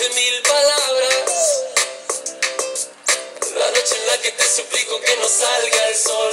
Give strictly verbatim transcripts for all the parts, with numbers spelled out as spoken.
de mil palabras, la noche en la que te suplico que no salga el sol.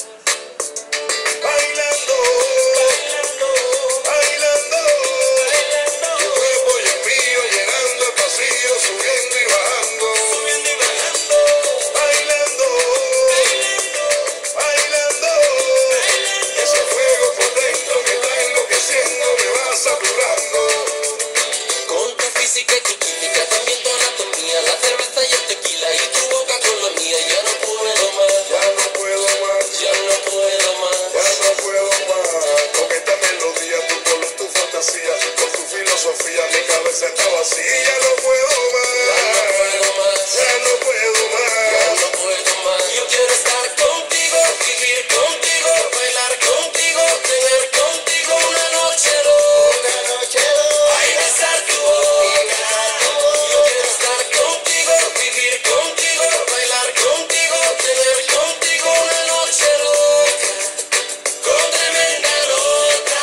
Bailando, bailando, bailando, bailando. Tu cuerpo y el mío llenando el pasillo, subiendo y bajando, Subiendo y bajando, bailando, bailando, bailando. bailando. Ese fuego por dentro que está enloqueciendo me va saturando. Con tu física y tu química, también tu anatomía, la cerveza y el tequila y tu boca con la mía. Ya no puedo más, Ya no puedo más, ya no puedo más. ya no puedo más. Con esta melodía, tu color, tu fantasía, con tu filosofía, mi cabeza está vacía. Ya no puedo más, Ya no puedo más, ya no puedo ya más. no puedo más. Yo quiero estar contigo, vivir contigo, bailar contigo, tener contigo una noche loca, noche loca. Ay, besar tu boca. Yo quiero estar contigo, vivir contigo, bailar contigo, tener contigo una noche loca, con tremenda nota.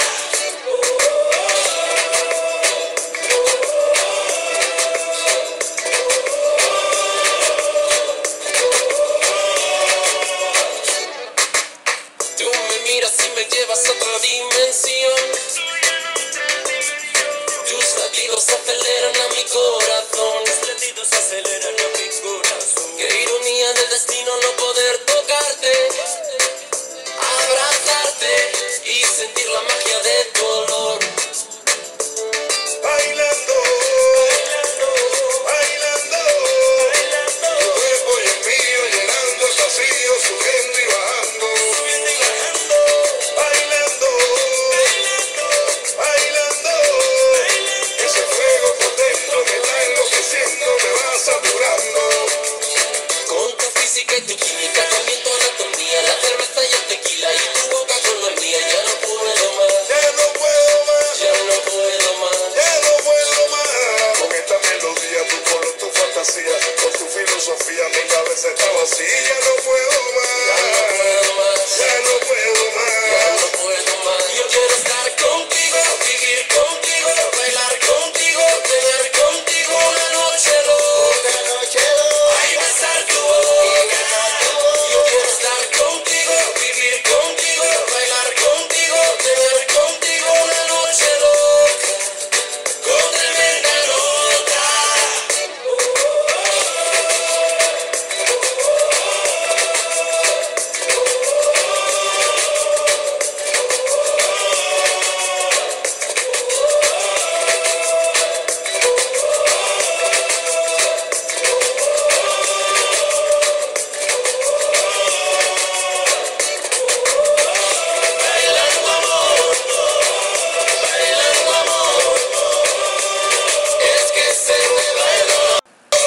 Tú me miras y me llevas a otra dimensión. Tus latidos aceleran a mi corazón. Tus latidos aceleran a mi corazón. Qué ironía del destino no poder tocarte, abrazarte y sentir la magia de tu olor. Bailando, bailando, bailando. Tu cuerpo y el mío llenando el pasillo, subiendo y bajando, Subiendo y bajando, bailando, bailando, bailando. bailando. Ese fuego por dentro me está enloqueciendo, me va saturando. Con tu física y tu química, también tu anatomía, la cerveza y el tequila y tu boca con la mía. Ya no puedo más, Ya no puedo más, ya no puedo más. ya no puedo más. Con esta melodía, tu color, tu fantasía, con tu filosofía, mi cabeza está vacía. Ya no puedo más, Ya no puedo más, ya no puedo ya más. no puedo más. Yo quiero estar contigo, vivir contigo, bailar contigo, tener contigo una noche loca, noche loca. Ay, besar tu boca. Yo quiero estar contigo, vivir contigo, bailar contigo, tener contigo una noche loca, con tremenda nota. Bailando amor, bailando amor, es que se me bailó.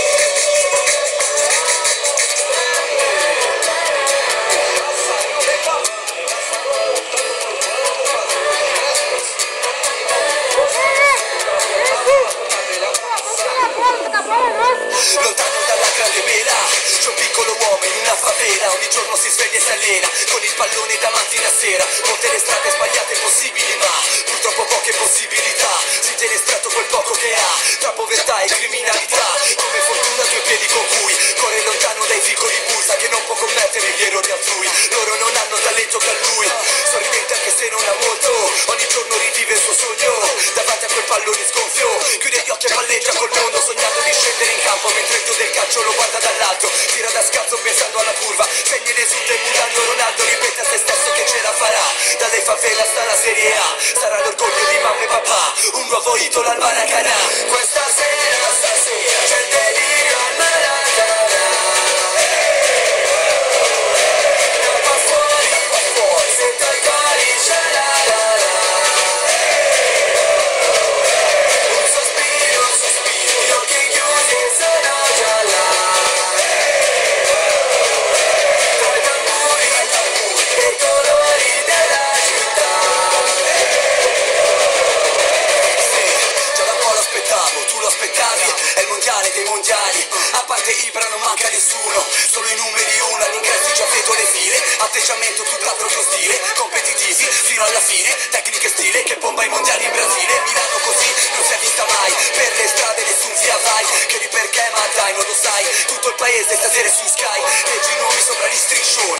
Lontano dalla grande mela, c'è un piccolo uomo in una favela, ogni giorno si sveglia e si allena, con il pallone da mattina a sera, molte le strade sbagliate possibili, ma purtroppo poche possibilità, si tiene stretto quel poco che ha, tra povertà e criminalità, come fortuna due piedi con cui, corre lontano dai vicoli bui, sa che non può commettere gli errori altrui, loro non hanno talento che a lui, sorridente anche se non ha molto, ogni giorno rivive il suo sogno, davanti a quel pallone sgonfio, chiude gli occhi e palleggia col mondo, sognando di scendere in campo, mentre il dio del calcio lo guarda dall'alto, tira da scalzo pensando alla curva, segna ed esulta emulando Ronaldo, ripete a se stesso che ce la farà, dalle favela sta la Serie A, sarà l'orgoglio di mamma e papà, un nuovo idolo al Maracanã, questa sera, stasera, c'è il delirio al Maracanã, da qua fuori, qua fuori, sento i cori, c'è la la la, un sospiro, un sospiro, gli occhi chiusi sono già là, tra i tamburi, e i colori della città. Sì, già da un po' l'aspettavo, tu lo aspettavi. aspettavi, è il mondiale dei mondiali. A parte Ibra non manca nessuno, solo i numeri uno all'ingresso già vedo le file. Atteggiamento tutt'altro che stile, competitivi fino alla fine, tecniche e stile che bomba i mondiali in Brasile. Milano così non si è vista mai, per le strade nessun via vai. Chiedi perché ma dai non lo sai, tutto il paese stasera è su Sky, leggi i nomi sopra gli striscioni.